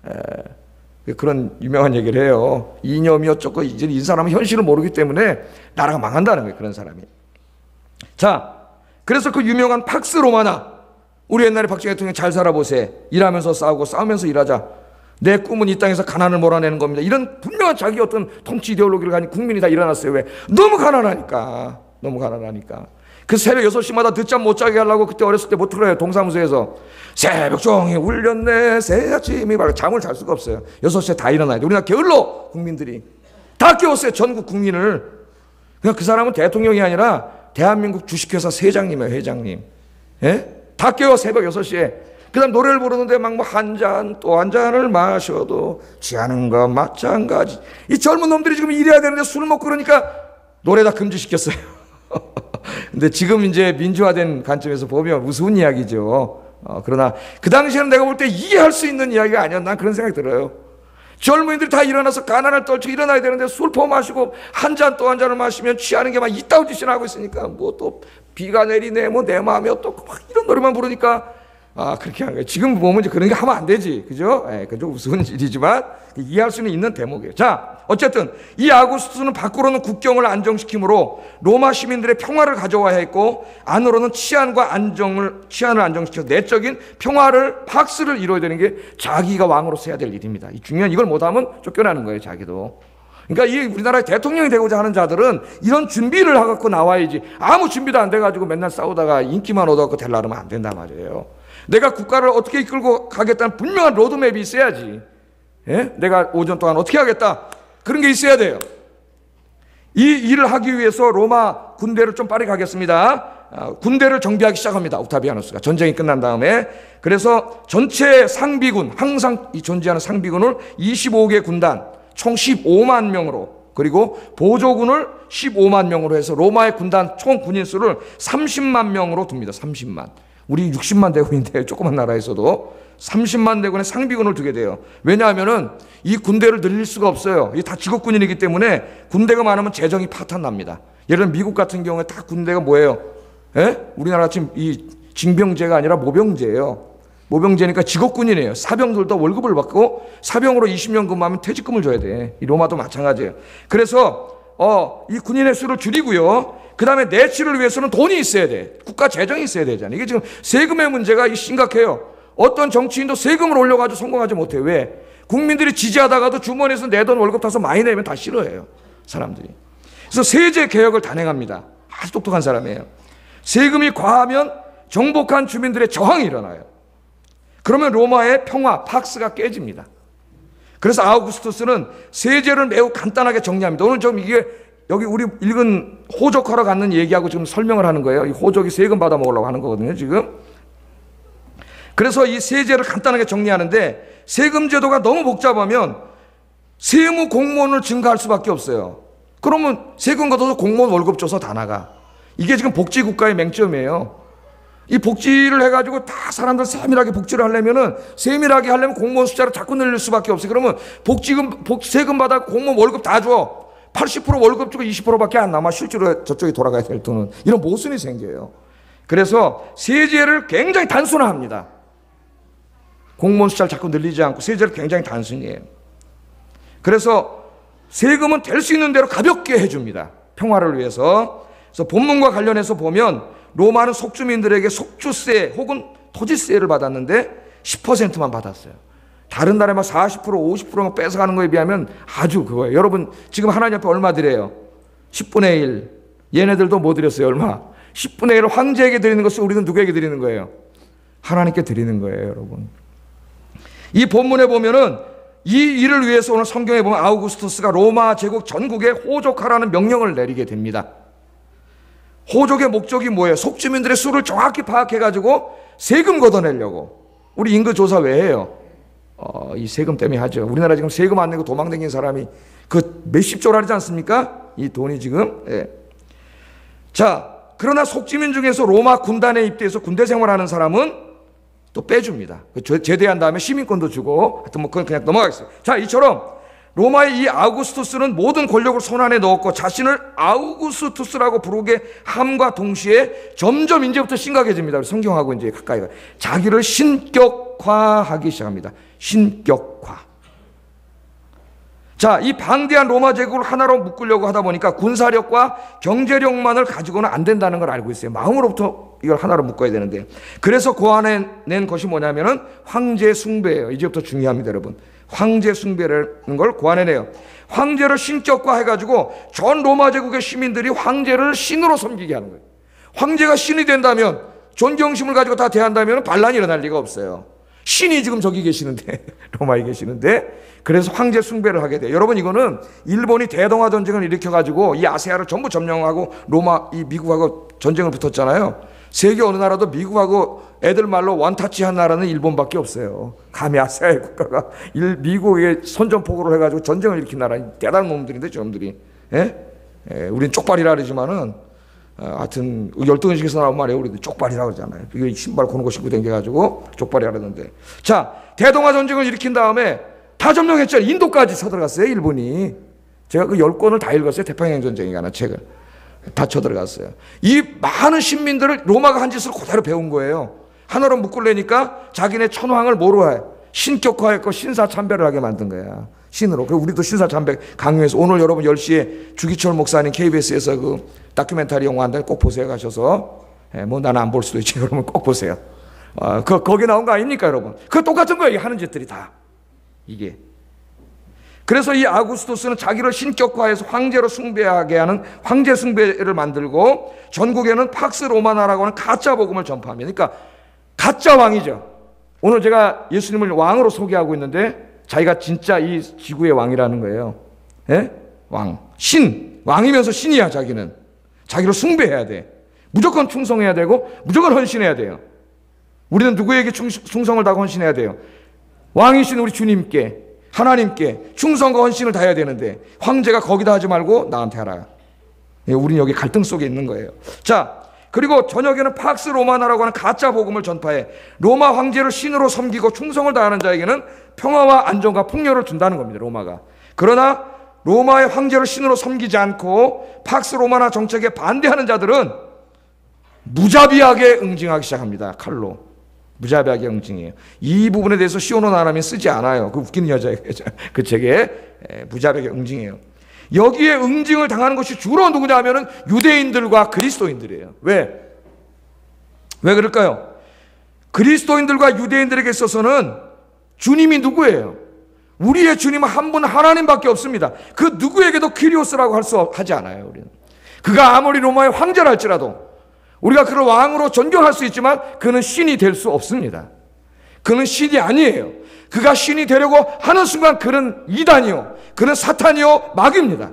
그런 유명한 얘기를 해요. 이념이 어쩌고, 이제 이 사람은 현실을 모르기 때문에 나라가 망한다는 거예요, 그런 사람이. 자, 그래서 그 유명한 팍스 로마나, 우리 옛날에 박정희 대통령 잘 살아보세요. 일하면서 싸우고 싸우면서 일하자. 내 꿈은 이 땅에서 가난을 몰아내는 겁니다. 이런 분명한 자기 어떤 통치 이데올로기를 가진 국민이 다 일어났어요. 왜? 너무 가난하니까. 너무 가난하니까. 그 새벽 6시마다 늦잠 못 자게 하려고 그때 어렸을 때 못 들어요. 동사무소에서. 새벽 종일 울렸네. 새 아침이 막 잠을 잘 수가 없어요. 6시에 다 일어나야 돼. 우리나라 게을러 국민들이. 다 깨웠어요. 전국 국민을. 그냥 그 사람은 대통령이 아니라 대한민국 주식회사 회장님이에요. 회장님. 예? 다 깨워 새벽 6시에. 그 다음 노래를 부르는데 막 뭐 한 잔 또 한 잔을 마셔도 취하는 거 마찬가지. 이 젊은 놈들이 지금 일해야 되는데 술 먹고 그러니까 노래 다 금지시켰어요. 근데 지금 이제 민주화된 관점에서 보면 우스운 이야기죠. 그러나 그 당시에는 내가 볼 때 이해할 수 있는 이야기가 아니었나, 난 그런 생각이 들어요. 젊은이들이 다 일어나서 가난을 떨쳐 일어나야 되는데 술 퍼마시고 한 잔 또 한 잔을 마시면 취하는 게 막 이따위 짓이나 하고 있으니까, 뭐 또 비가 내리네 뭐 내 마음이 어떻고 막 이런 노래만 부르니까 그렇게 한 거예요. 지금 보면 이제 그런 게 하면 안 되지. 그죠? 그건 좀 우스운 일이지만 이해할 수는 있는 대목이에요. 자, 어쨌든 이 아구스투스는 밖으로는 국경을 안정시키므로 로마 시민들의 평화를 가져와야 했고, 안으로는 치안을 안정시켜서 내적인 평화를, 팍스를 이루어야 되는 게 자기가 왕으로서 해야 될 일입니다. 이 중요한, 이걸 못하면 쫓겨나는 거예요, 자기도. 그러니까 이 우리나라의 대통령이 되고자 하는 자들은 이런 준비를 하고 나와야지, 아무 준비도 안 돼가지고 맨날 싸우다가 인기만 얻어갖고 되려면 안 된단 말이에요. 내가 국가를 어떻게 이끌고 가겠다는 분명한 로드맵이 있어야지. 예? 내가 오전 동안 어떻게 하겠다, 그런 게 있어야 돼요. 이 일을 하기 위해서 로마 군대를 좀 빠르게 가겠습니다. 군대를 정비하기 시작합니다. 옥타비아누스가 전쟁이 끝난 다음에. 그래서 전체 상비군, 항상 이 존재하는 상비군을 25개 군단 총 15만 명으로 그리고 보조군을 15만 명으로 해서 로마의 군단 총 군인 수를 30만 명으로 둡니다. 30만. 우리 60만 대군인데 조그만 나라에서도 30만 대군의 상비군을 두게 돼요. 왜냐하면은 이 군대를 늘릴 수가 없어요. 이게 다 직업군인이기 때문에 군대가 많으면 재정이 파탄납니다. 예를 들면 미국 같은 경우에 다 군대가 뭐예요? 우리나라 지금 이 징병제가 아니라 모병제예요. 모병제니까 직업군인이에요. 사병들도 월급을 받고 사병으로 20년 근무하면 퇴직금을 줘야 돼. 이 로마도 마찬가지예요. 그래서 이 군인의 수를 줄이고요. 그 다음에 내치를 위해서는 돈이 있어야 돼. 국가 재정이 있어야 되잖아요. 이게 지금 세금의 문제가 심각해요. 어떤 정치인도 세금을 올려가지고 성공하지 못해요. 왜? 국민들이 지지하다가도 주머니에서 내던 월급 타서 많이 내면 다 싫어해요. 사람들이. 그래서 세제 개혁을 단행합니다. 아주 똑똑한 사람이에요. 세금이 과하면 정복한 주민들의 저항이 일어나요. 그러면 로마의 평화, 팍스가 깨집니다. 그래서 아우구스투스는 세제를 매우 간단하게 정리합니다. 오늘 좀 이게 여기 우리 읽은 호적하러 갖는 얘기하고 지금 설명을 하는 거예요. 이 호적이 세금 받아 먹으려고 하는 거거든요, 지금. 그래서 이 세제를 간단하게 정리하는데 세금 제도가 너무 복잡하면 세무 공무원을 증가할 수밖에 없어요. 그러면 세금 걷어서 공무원 월급 줘서 다 나가. 이게 지금 복지국가의 맹점이에요. 이 복지를 해가지고 다 사람들 세밀하게 복지를 하려면은 세밀하게 하려면 공무원 숫자를 자꾸 늘릴 수밖에 없어요. 그러면 세금 받아 공무원 월급 다 줘. 80% 월급 주고 20%밖에 안 남아. 실제로 저쪽에 돌아가야 될 돈은. 이런 모순이 생겨요. 그래서 세제를 굉장히 단순화합니다. 공무원 숫자를 자꾸 늘리지 않고 세제를 굉장히 단순히 해요. 그래서 세금은 될 수 있는 대로 가볍게 해줍니다. 평화를 위해서. 그래서 본문과 관련해서 보면 로마는 속주민들에게 속주세 혹은 토지세를 받았는데 10%만 받았어요. 다른 나라에 막 40%, 50%만 뺏어가는 거에 비하면 아주 그거예요. 여러분 지금 하나님 앞에 얼마 드려요? 10분의 1. 얘네들도 뭐 드렸어요? 얼마? 10분의 1을 황제에게 드리는 것을 우리는 누구에게 드리는 거예요? 하나님께 드리는 거예요, 여러분. 이 본문에 보면은 이 일을 위해서 오늘 성경에 보면 아우구스투스가 로마 제국 전국에 호족하라는 명령을 내리게 됩니다. 호족의 목적이 뭐예요? 속주민들의 수를 정확히 파악해가지고 세금 걷어내려고. 우리 인구조사 왜 해요? 이 세금 때문에 하죠. 우리나라 지금 세금 안 내고 도망다니는 사람이 그 몇십 조라리지 않습니까? 이 돈이 지금. 예. 자, 그러나 속주민 중에서 로마 군단에 입대해서 군대 생활하는 사람은 또 빼줍니다. 제대한 다음에 시민권도 주고, 하여튼 뭐 그건 그냥 넘어가겠어요. 자, 이처럼 로마의 이 아우구스투스는 모든 권력을 손안에 넣었고 자신을 아우구스투스라고 부르게 함과 동시에 점점 이제부터 심각해집니다. 성경하고 이제 가까이 가요. 자기를 신격화하기 시작합니다. 신격화. 자, 이 방대한 로마 제국을 하나로 묶으려고 하다 보니까 군사력과 경제력만을 가지고는 안 된다는 걸 알고 있어요. 마음으로부터 이걸 하나로 묶어야 되는데. 그래서 고안해낸 것이 뭐냐면은 황제 숭배예요. 이제부터 중요합니다, 여러분. 황제 숭배라는 걸 고안해내요. 황제를 신격화해가지고 전 로마 제국의 시민들이 황제를 신으로 섬기게 하는 거예요. 황제가 신이 된다면, 존경심을 가지고 다 대한다면 반란이 일어날 리가 없어요. 신이 지금 저기 계시는데, 로마에 계시는데, 그래서 황제 숭배를 하게 돼요. 여러분, 이거는 일본이 대동아 전쟁을 일으켜가지고 이 아시아를 전부 점령하고 이 미국하고 전쟁을 붙었잖아요. 세계 어느 나라도 미국하고 애들 말로 원타치한 나라는 일본밖에 없어요. 감히 아시아의 국가가 미국에 선전포고를 해가지고 전쟁을 일으킨 나라, 대단한 놈들인데 저놈들이. 우리는 쪽발이라 그러지만은 하여튼 열등의식에서 나온 말이에요. 우리도 쪽발이라고 그러잖아요. 이게 신발 고는 거 신고 댕겨가지고 쪽발이라 그러는데. 자, 대동아 전쟁을 일으킨 다음에 다 점령했죠. 인도까지 쳐들어갔어요, 일본이. 제가 그 10권을 다 읽었어요. 태평양 전쟁이라는 책을. 다 쳐들어갔어요. 이 많은 신민들을 로마가 한 짓을 그대로 배운 거예요. 하나로 묶으려니까 자기네 천황을 뭐로 해? 신격화했고 신사참배를 하게 만든 거야. 신으로. 그리고 우리도 신사참배 강요해서 오늘 여러분 10시에 주기철 목사님 KBS에서 그 다큐멘터리 영화 한다고 꼭 보세요. 가셔서. 뭐 나는 안 볼 수도 있지. 여러분 꼭 보세요. 거기 나온 거 아닙니까, 여러분? 그거 똑같은 거예요. 하는 짓들이 다. 이게. 그래서 이 아구스투스는 자기를 신격화해서 황제로 숭배하게 하는 황제 숭배를 만들고 전국에는 팍스 로마나라고 하는 가짜 복음을 전파합니다. 그러니까 가짜 왕이죠. 오늘 제가 예수님을 왕으로 소개하고 있는데 자기가 진짜 이 지구의 왕이라는 거예요. 왕. 신. 왕이면서 신이야, 자기는. 자기를 숭배해야 돼. 무조건 충성해야 되고 무조건 헌신해야 돼요. 우리는 누구에게 충성을 다하고 헌신해야 돼요? 왕이신 우리 주님께. 하나님께 충성과 헌신을 다해야 되는데 황제가 거기다 하지 말고 나한테 하라. 우린 여기 갈등 속에 있는 거예요. 자, 그리고 저녁에는 팍스 로마나라고 하는 가짜 복음을 전파해 로마 황제를 신으로 섬기고 충성을 다하는 자에게는 평화와 안정과 풍요를 준다는 겁니다. 로마가. 그러나 로마의 황제를 신으로 섬기지 않고 팍스 로마나 정책에 반대하는 자들은 무자비하게 응징하기 시작합니다. 칼로. 무자비하게 응징해요. 이 부분에 대해서 시오노 나람이 쓰지 않아요. 그 웃기는 여자예요. 그 책에 무자비하게 응징해요. 여기에 응징을 당하는 것이 주로 누구냐 하면은 유대인들과 그리스도인들이에요. 왜 그럴까요? 그리스도인들과 유대인들에게 있어서는 주님이 누구예요? 우리의 주님은 한 분 하나님밖에 없습니다. 그 누구에게도 kyrios라고 하지 않아요. 우리는. 그가 아무리 로마의 황제랄지라도 우리가 그를 왕으로 존경할 수 있지만 그는 신이 될 수 없습니다. 그는 신이 아니에요. 그가 신이 되려고 하는 순간 그는 이단이요, 그는 사탄이요, 마귀입니다.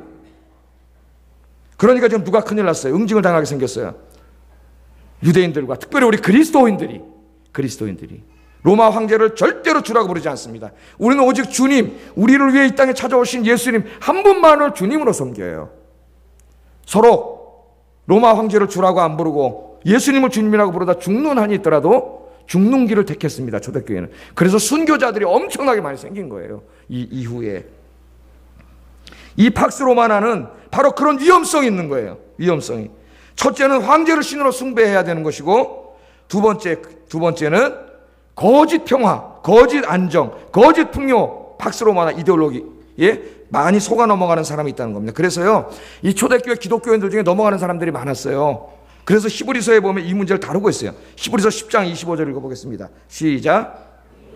그러니까 지금 누가 큰일 났어요. 응징을 당하게 생겼어요. 유대인들과 특별히 우리 그리스도인들이 로마 황제를 절대로 주라고 부르지 않습니다. 우리는 오직 주님, 우리를 위해 이 땅에 찾아오신 예수님 한 분만을 주님으로 섬겨요. 서로 로마 황제를 주라고 안 부르고 예수님을 주님이라고 부르다 죽는 한이 있더라도 죽는 길을 택했습니다. 초대교회는. 그래서 순교자들이 엄청나게 많이 생긴 거예요. 이 이후에. 이 팍스 로마나는 바로 그런 위험성이 있는 거예요. 위험성이. 첫째는 황제를 신으로 숭배해야 되는 것이고 두 번째는 거짓 평화, 거짓 안정, 거짓 풍요, 팍스 로마나 이데올로기에 많이 속아 넘어가는 사람이 있다는 겁니다. 그래서요, 이 초대교회 기독교인들 중에 넘어가는 사람들이 많았어요. 그래서 히브리서에 보면 이 문제를 다루고 있어요. 히브리서 10장 25절 읽어보겠습니다. 시작.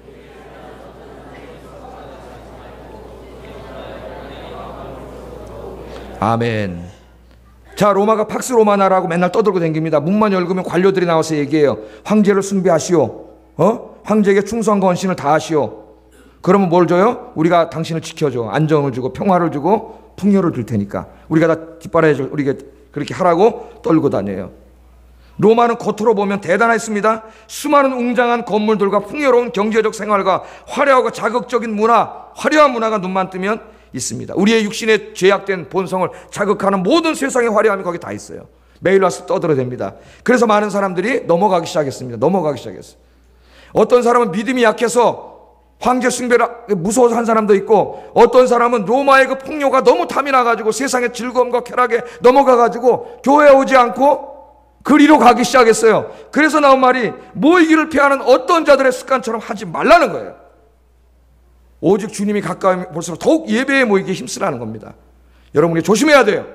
아멘. 자, 로마가 팍스 로마나라고 맨날 떠들고 다닙니다. 문만 열으면 관료들이 나와서 얘기해요. 황제를 숭배하시오. 황제에게 충성과 헌신을 다하시오. 그러면 뭘 줘요? 우리가 당신을 지켜줘. 안정을 주고 평화를 주고 풍요를 줄 테니까 우리가 다 뒷바라지를 우리가 그렇게 하라고 떨고 다녀요. 로마는 겉으로 보면 대단했습니다. 수많은 웅장한 건물들과 풍요로운 경제적 생활과 화려하고 자극적인 문화, 화려한 문화가 눈만 뜨면 있습니다. 우리의 육신의 죄악된 본성을 자극하는 모든 세상의 화려함이 거기 다 있어요. 매일 와서 떠들어댑니다. 그래서 많은 사람들이 넘어가기 시작했습니다. 어떤 사람은 믿음이 약해서 황제 숭배를 무서워서 한 사람도 있고, 어떤 사람은 로마의 그 풍요가 너무 탐이 나가지고 세상의 즐거움과 쾌락에 넘어가가지고 교회에 오지 않고 그리로 가기 시작했어요. 그래서 나온 말이 모이기를 피하는 어떤 자들의 습관처럼 하지 말라는 거예요. 오직 주님이 가까이 볼수록 더욱 예배에 모이기에 힘쓰라는 겁니다. 여러분이 조심해야 돼요.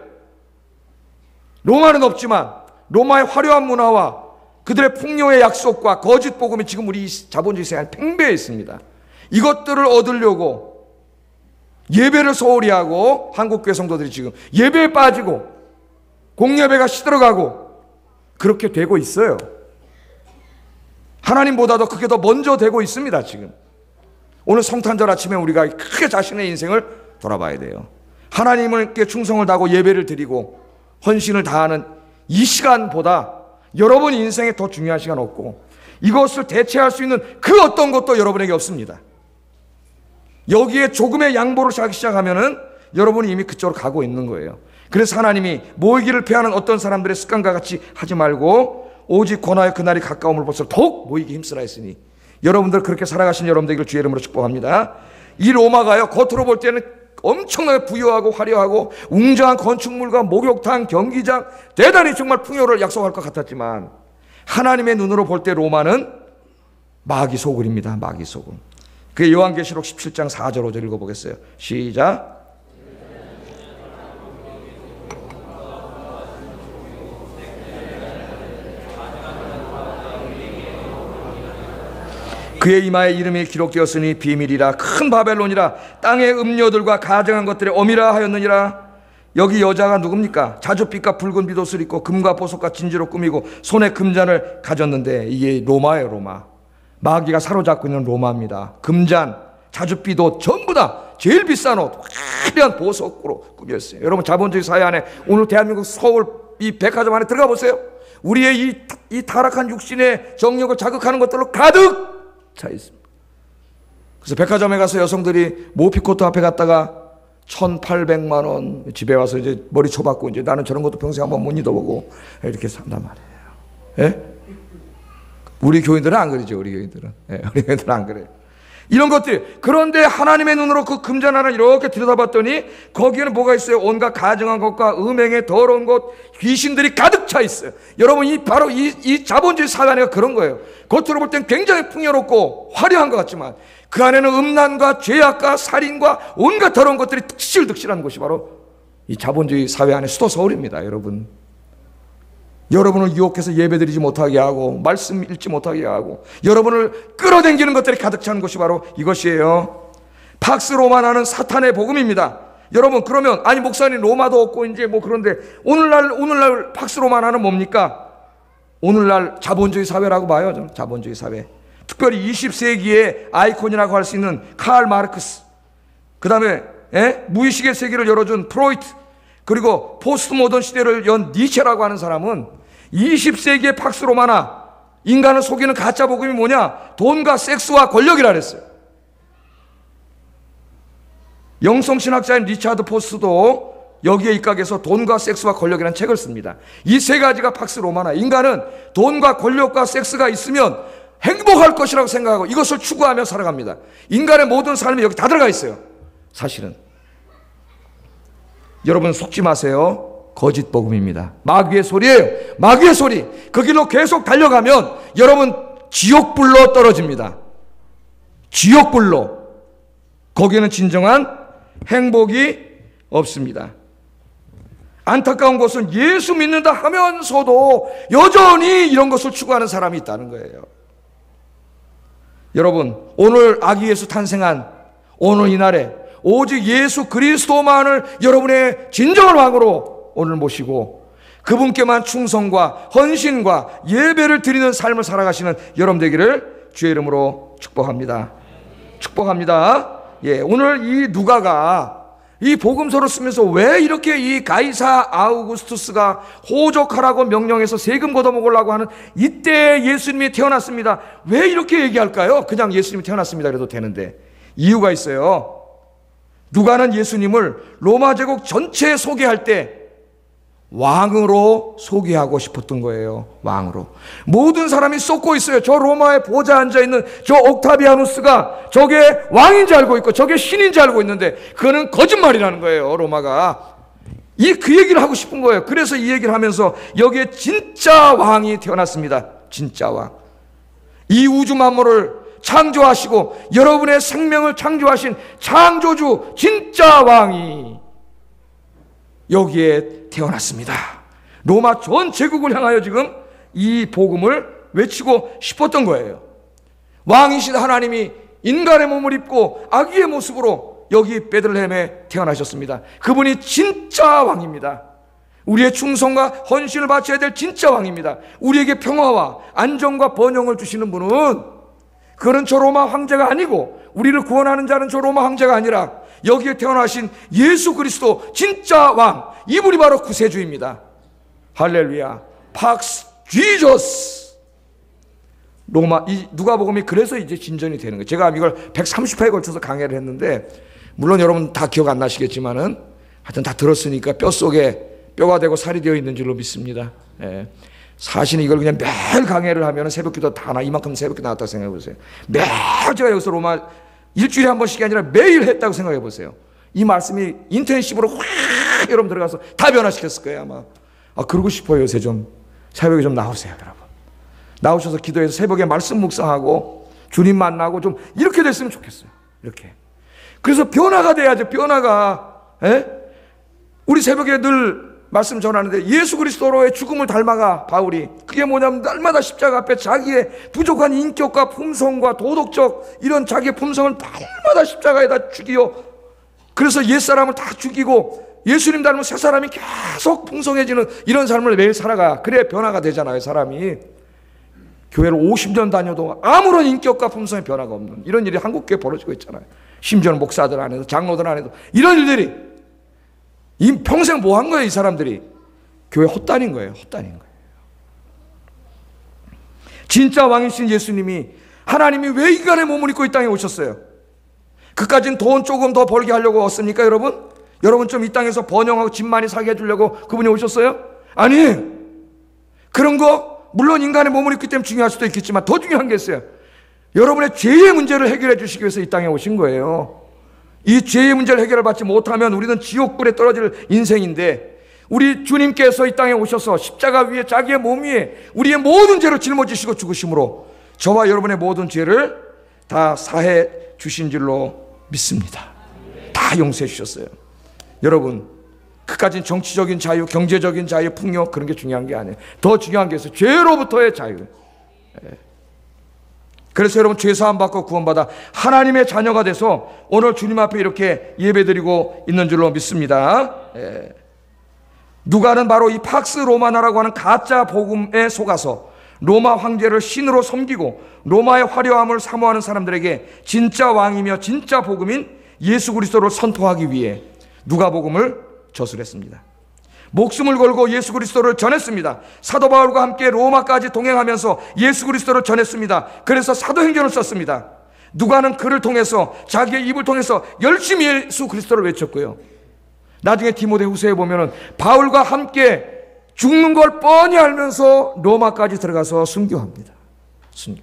로마는 없지만 로마의 화려한 문화와 그들의 풍요의 약속과 거짓 복음이 지금 우리 자본주의 세상에 팽배해 있습니다. 이것들을 얻으려고 예배를 소홀히 하고 한국교회 성도들이 지금 예배에 빠지고 공예배가 시들어가고 그렇게 되고 있어요. 하나님보다도 그게 더 먼저 되고 있습니다. 지금 오늘 성탄절 아침에 우리가 크게 자신의 인생을 돌아봐야 돼요. 하나님께 충성을 다하고 예배를 드리고 헌신을 다하는 이 시간보다 여러분 인생에 더 중요한 시간 없고 이것을 대체할 수 있는 그 어떤 것도 여러분에게 없습니다. 여기에 조금의 양보를 하기 시작하면은 여러분이 이미 그쪽으로 가고 있는 거예요. 그래서 하나님이 모이기를 피하는 어떤 사람들의 습관과 같이 하지 말고 오직 권하여 그날이 가까움을 볼수록 더욱 모이기 힘쓰라 했으니 여러분들 그렇게 살아가신 여러분들 이걸 주의 이름으로 축복합니다. 이 로마가요, 겉으로 볼 때는 엄청나게 부유하고 화려하고 웅장한 건축물과 목욕탕, 경기장, 대단히 정말 풍요를 약속할 것 같았지만 하나님의 눈으로 볼 때 로마는 마귀 소굴입니다. 마귀 소굴. 그게 요한계시록 17장 4절 5절 읽어보겠어요. 시작. 그의 이마에 이름이 기록되었으니 비밀이라 큰 바벨론이라 땅의 음료들과 가증한 것들의 어미라 하였느니라. 여기 여자가 누굽니까? 자줏빛과 붉은 빗옷을 입고 금과 보석과 진주로 꾸미고 손에 금잔을 가졌는데 이게 로마예요. 로마. 마귀가 사로잡고 있는 로마입니다. 금잔, 자줏빛옷 전부 다 제일 비싼 옷, 화려한 보석으로 꾸몄어요. 여러분 자본주의 사회 안에 오늘 대한민국 서울 이 백화점 안에 들어가 보세요. 우리의 이 타락한 육신의 정욕을 자극하는 것들로 가득 차 있습니다. 그래서 백화점에 가서 여성들이 모피코트 앞에 갔다가 1,800만 원 집에 와서 이제 머리 쳐박고 이제 나는 저런 것도 평생 한번 못 입어보고 이렇게 산단 말이에요. 예? 우리 교인들은 안 그러죠. 우리 교인들은. 예, 우리 교인들은 안 그래요. 이런 것들. 그런데 하나님의 눈으로 그 금잔하를 이렇게 들여다봤더니 거기에는 뭐가 있어요? 온갖 가증한 것과 음행의 더러운 것, 귀신들이 가득 차 있어요. 여러분, 바로 이 자본주의 사회 안에가 그런 거예요. 겉으로 볼 땐 굉장히 풍요롭고 화려한 것 같지만 그 안에는 음란과 죄악과 살인과 온갖 더러운 것들이 득실득실한 곳이 바로 이 자본주의 사회 안에 수도 서울입니다. 여러분을 유혹해서 예배드리지 못하게 하고 말씀 읽지 못하게 하고 여러분을 끌어당기는 것들이 가득 찬 곳이 바로 이것이에요. 팍스 로마나는 사탄의 복음입니다. 여러분, 그러면 아니 목사님 로마도 없고 이제 뭐 그런데 오늘날 팍스 로마나는 뭡니까? 오늘날 자본주의 사회라고 봐요. 저는 자본주의 사회. 특별히 20세기의 아이콘이라고 할 수 있는 칼 마르크스, 그 다음에 무의식의 세계를 열어준 프로이트, 그리고 포스트 모던 시대를 연 니체라고 하는 사람은 20세기의 팍스 로마나, 인간을 속이는 가짜 복음이 뭐냐? 돈과 섹스와 권력이라 그랬어요. 영성신학자인 리차드 포스도 여기에 입각해서 돈과 섹스와 권력이라는 책을 씁니다. 이 세 가지가 팍스 로마나. 인간은 돈과 권력과 섹스가 있으면 행복할 것이라고 생각하고 이것을 추구하며 살아갑니다. 인간의 모든 삶이 여기 다 들어가 있어요. 사실은 여러분 속지 마세요. 거짓 복음입니다. 마귀의 소리예요. 마귀의 소리. 그 길로 계속 달려가면 여러분 지옥불로 떨어집니다. 지옥불로. 거기에는 진정한 행복이 없습니다. 안타까운 것은 예수 믿는다 하면서도 여전히 이런 것을 추구하는 사람이 있다는 거예요. 여러분, 오늘 아기 예수 탄생한 오늘 이날에 오직 예수 그리스도만을 여러분의 진정한 왕으로 오늘 모시고 그분께만 충성과 헌신과 예배를 드리는 삶을 살아가시는 여러분 되기를 주의 이름으로 축복합니다. 축복합니다. 예, 오늘 이 누가가 이 복음서를 쓰면서 왜 이렇게 이 가이사 아우구스투스가 호적하라고 명령해서 세금 걷어먹으려고 하는 이때 예수님이 태어났습니다. 왜 이렇게 얘기할까요? 그냥 예수님이 태어났습니다 그래도 되는데 이유가 있어요. 누가는 예수님을 로마 제국 전체에 소개할 때 왕으로 소개하고 싶었던 거예요. 왕으로. 모든 사람이 쏟고 있어요. 저 로마의 보좌에 앉아있는 저 옥타비아누스가 저게 왕인지 알고 있고 저게 신인지 알고 있는데 그거는 거짓말이라는 거예요. 로마가. 그 얘기를 하고 싶은 거예요. 그래서 이 얘기를 하면서 여기에 진짜 왕이 태어났습니다. 진짜 왕. 이 우주 만물을 창조하시고 여러분의 생명을 창조하신 창조주 진짜 왕이 여기에 태어났습니다. 로마 전 제국을 향하여 지금 이 복음을 외치고 싶었던 거예요. 왕이신 하나님이 인간의 몸을 입고 아기의 모습으로 여기 베들레헴에 태어나셨습니다. 그분이 진짜 왕입니다. 우리의 충성과 헌신을 바쳐야 될 진짜 왕입니다. 우리에게 평화와 안정과 번영을 주시는 분은 그는 저 로마 황제가 아니고 우리를 구원하는 자는 저 로마 황제가 아니라 여기에 태어나신 예수 그리스도 진짜 왕, 이분이 바로 구세주입니다. 할렐루야. 팍스 지저스. 로마 이 누가복음이 그래서 이제 진전이 되는 거예요. 제가 이걸 130회에 걸쳐서 강의를 했는데 물론 여러분 다 기억 안 나시겠지만은 하여튼 다 들었으니까 뼛속에 뼈가 되고 살이 되어 있는 줄로 믿습니다. 예. 사실은 이걸 그냥 매일 강의를 하면 새벽기도 다 이만큼 새벽기도 나왔다고 생각해 보세요. 매일 제가 여기서 로마 일주일에 한 번씩이 아니라 매일 했다고 생각해 보세요. 이 말씀이 인텐시브로 확 여러분 들어가서 다 변화시켰을 거예요 아마. 그러고 싶어요. 요새 좀 새벽에 좀 나오세요 여러분. 나오셔서 기도해서 새벽에 말씀 묵상하고 주님 만나고 좀 이렇게 됐으면 좋겠어요. 이렇게. 그래서 변화가 돼야죠. 변화가. 에? 우리 새벽에 늘 말씀 전하는데 예수 그리스도로의 죽음을 닮아가 바울이. 그게 뭐냐면 날마다 십자가 앞에 자기의 부족한 인격과 품성과 도덕적 이런 자기의 품성을 날마다 십자가에다 죽이요. 그래서 옛사람을 다 죽이고 예수님 닮은 새 사람이 계속 풍성해지는 이런 삶을 매일 살아가. 그래야 변화가 되잖아요 사람이. 교회를 50년 다녀도 아무런 인격과 품성의 변화가 없는 이런 일이 한국교회에 벌어지고 있잖아요. 심지어는 목사들 안에도 장로들 안에도 이런 일들이. 이 평생 뭐 한 거예요 이 사람들이. 교회 헛다닌 거예요. 헛다닌 거예요. 진짜 왕이신 예수님이 하나님이 왜 인간의 몸을 입고 이 땅에 오셨어요? 그까진 돈 조금 더 벌게 하려고 왔습니까, 여러분? 여러분 좀 이 땅에서 번영하고 집 많이 사게 해주려고 그분이 오셨어요? 아니에요. 그런 거 물론 인간의 몸을 입기 때문에 중요할 수도 있겠지만 더 중요한 게 있어요. 여러분의 죄의 문제를 해결해 주시기 위해서 이 땅에 오신 거예요. 이 죄의 문제를 해결을 받지 못하면 우리는 지옥불에 떨어질 인생인데, 우리 주님께서 이 땅에 오셔서 십자가 위에 자기의 몸 위에 우리의 모든 죄를 짊어지시고 죽으심으로 저와 여러분의 모든 죄를 다 사해 주신 줄로 믿습니다. 다 용서해 주셨어요. 여러분, 그까진 정치적인 자유, 경제적인 자유, 풍요 그런 게 중요한 게 아니에요. 더 중요한 게 있어요. 죄로부터의 자유. 그래서 여러분 죄 사함 받고 구원받아 하나님의 자녀가 돼서 오늘 주님 앞에 이렇게 예배드리고 있는 줄로 믿습니다. 누가는 바로 이 팍스 로마나라고 하는 가짜 복음에 속아서 로마 황제를 신으로 섬기고 로마의 화려함을 사모하는 사람들에게 진짜 왕이며 진짜 복음인 예수 그리스도를 선포하기 위해 누가복음을 저술했습니다. 목숨을 걸고 예수 그리스도를 전했습니다. 사도 바울과 함께 로마까지 동행하면서 예수 그리스도를 전했습니다. 그래서 사도행전을 썼습니다. 누가는 그를 통해서, 자기의 입을 통해서 열심히 예수 그리스도를 외쳤고요. 나중에 디모데후서에 보면은 바울과 함께 죽는 걸 뻔히 알면서 로마까지 들어가서 순교합니다. 순교.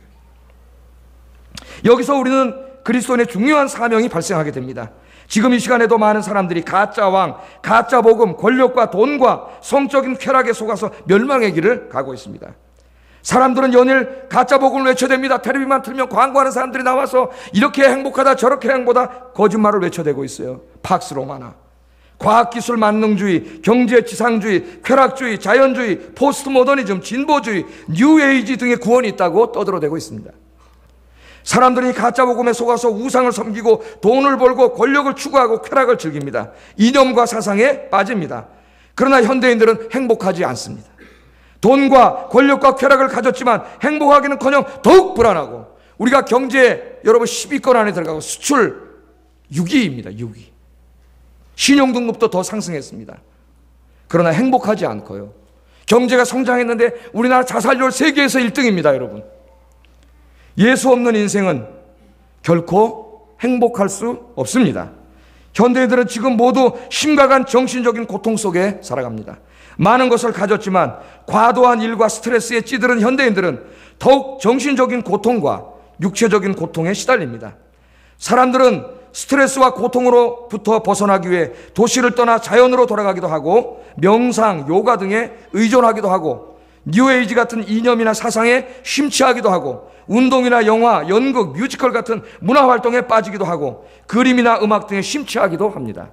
여기서 우리는 그리스도인의 중요한 사명이 발생하게 됩니다. 지금 이 시간에도 많은 사람들이 가짜 왕, 가짜 복음, 권력과 돈과 성적인 쾌락에 속아서 멸망의 길을 가고 있습니다. 사람들은 연일 가짜 복음을 외쳐댑니다. 텔레비만 틀면 광고하는 사람들이 나와서 이렇게 행복하다 저렇게 행복하다 거짓말을 외쳐대고 있어요. 팍스 로마나. 과학기술 만능주의, 경제지상주의, 쾌락주의, 자연주의, 포스트모더니즘, 진보주의, 뉴에이지 등의 구원이 있다고 떠들어대고 있습니다. 사람들이 가짜 복음에 속아서 우상을 섬기고 돈을 벌고 권력을 추구하고 쾌락을 즐깁니다. 이념과 사상에 빠집니다. 그러나 현대인들은 행복하지 않습니다. 돈과 권력과 쾌락을 가졌지만 행복하기는커녕 더욱 불안하고, 우리가 경제 여러분 10위권 안에 들어가고 수출 6위입니다. 6위. 신용등급도 더 상승했습니다. 그러나 행복하지 않고요. 경제가 성장했는데 우리나라 자살률 세계에서 1등입니다. 여러분, 예수 없는 인생은 결코 행복할 수 없습니다. 현대인들은 지금 모두 심각한 정신적인 고통 속에 살아갑니다. 많은 것을 가졌지만 과도한 일과 스트레스에 찌들은 현대인들은 더욱 정신적인 고통과 육체적인 고통에 시달립니다. 사람들은 스트레스와 고통으로부터 벗어나기 위해 도시를 떠나 자연으로 돌아가기도 하고 명상, 요가 등에 의존하기도 하고 뉴에이지 같은 이념이나 사상에 심취하기도 하고 운동이나 영화, 연극, 뮤지컬 같은 문화활동에 빠지기도 하고 그림이나 음악 등에 심취하기도 합니다.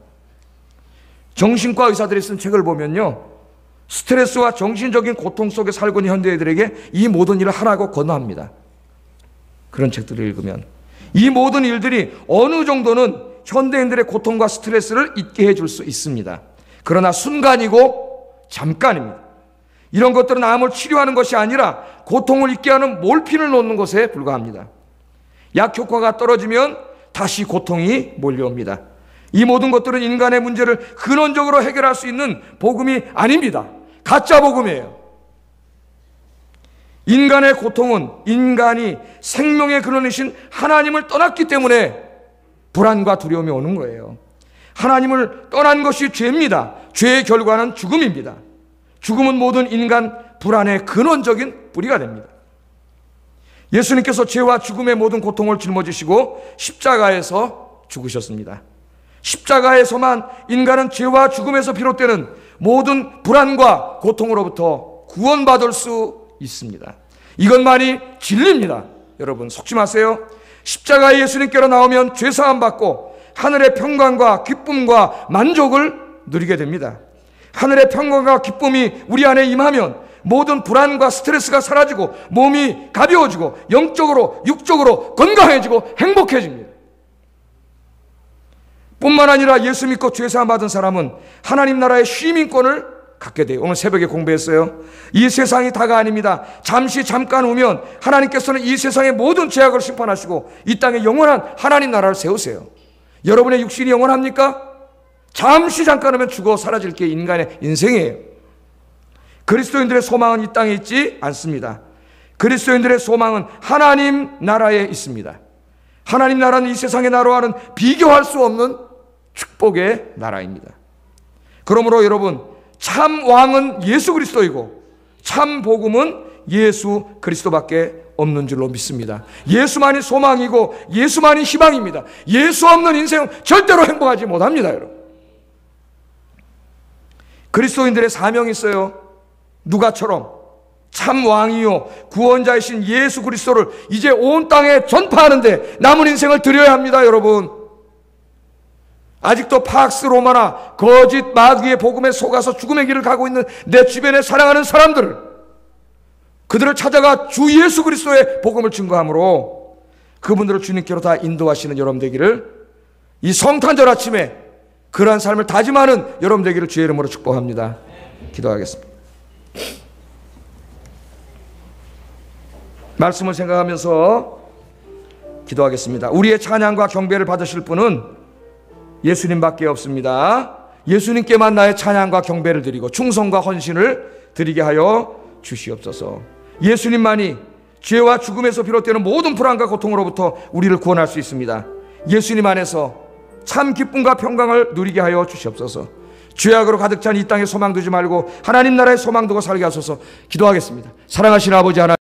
정신과 의사들이 쓴 책을 보면요, 스트레스와 정신적인 고통 속에 살고 있는 현대인들에게 이 모든 일을 하라고 권합니다. 그런 책들을 읽으면 이 모든 일들이 어느 정도는 현대인들의 고통과 스트레스를 잊게 해줄 수 있습니다. 그러나 순간이고 잠깐입니다. 이런 것들은 암을 치료하는 것이 아니라 고통을 잊게 하는 몰핀을 놓는 것에 불과합니다. 약 효과가 떨어지면 다시 고통이 몰려옵니다. 이 모든 것들은 인간의 문제를 근원적으로 해결할 수 있는 복음이 아닙니다. 가짜 복음이에요. 인간의 고통은 인간이 생명의 근원이신 하나님을 떠났기 때문에 불안과 두려움이 오는 거예요. 하나님을 떠난 것이 죄입니다. 죄의 결과는 죽음입니다. 죽음은 모든 인간 불안의 근원적인 뿌리가 됩니다. 예수님께서 죄와 죽음의 모든 고통을 짊어지시고 십자가에서 죽으셨습니다. 십자가에서만 인간은 죄와 죽음에서 비롯되는 모든 불안과 고통으로부터 구원받을 수 있습니다. 이것만이 진리입니다. 여러분 속지 마세요. 십자가에 예수님께로 나오면 죄사함 받고 하늘의 평강과 기쁨과 만족을 누리게 됩니다. 하늘의 평강과 기쁨이 우리 안에 임하면 모든 불안과 스트레스가 사라지고 몸이 가벼워지고 영적으로 육적으로 건강해지고 행복해집니다. 뿐만 아니라 예수 믿고 죄사함 받은 사람은 하나님 나라의 시민권을 갖게 돼요. 오늘 새벽에 공부했어요. 이 세상이 다가 아닙니다. 잠깐 오면 하나님께서는 이 세상의 모든 죄악을 심판하시고 이 땅에 영원한 하나님 나라를 세우세요. 여러분의 육신이 영원합니까? 잠깐 오면 죽어 사라질 게 인간의 인생이에요. 그리스도인들의 소망은 이 땅에 있지 않습니다. 그리스도인들의 소망은 하나님 나라에 있습니다. 하나님 나라는 이 세상의 나라와는 비교할 수 없는 축복의 나라입니다. 그러므로 여러분, 참 왕은 예수 그리스도이고 참 복음은 예수 그리스도밖에 없는 줄로 믿습니다. 예수만이 소망이고 예수만이 희망입니다. 예수 없는 인생은 절대로 행복하지 못합니다, 여러분. 그리스도인들의 사명이 있어요. 누가처럼 참 왕이요 구원자이신 예수 그리스도를 이제 온 땅에 전파하는데 남은 인생을 드려야 합니다, 여러분. 아직도 팍스 로마나 거짓 마귀의 복음에 속아서 죽음의 길을 가고 있는 내 주변에 사랑하는 사람들을, 그들을 찾아가 주 예수 그리스도의 복음을 증거함으로 그분들을 주님께로 다 인도하시는 여러분 되기를, 이 성탄절 아침에 그러한 삶을 다짐하는 여러분 되기를 주의 이름으로 축복합니다. 기도하겠습니다. 말씀을 생각하면서 기도하겠습니다. 우리의 찬양과 경배를 받으실 분은 예수님밖에 없습니다. 예수님께만 나의 찬양과 경배를 드리고 충성과 헌신을 드리게 하여 주시옵소서. 예수님만이 죄와 죽음에서 비롯되는 모든 불안과 고통으로부터 우리를 구원할 수 있습니다. 예수님 안에서 참 기쁨과 평강을 누리게 하여 주시옵소서. 죄악으로 가득 찬 이 땅에 소망 두지 말고 하나님 나라에 소망 두고 살게 하소서. 기도하겠습니다. 사랑하시는 아버지 하나님,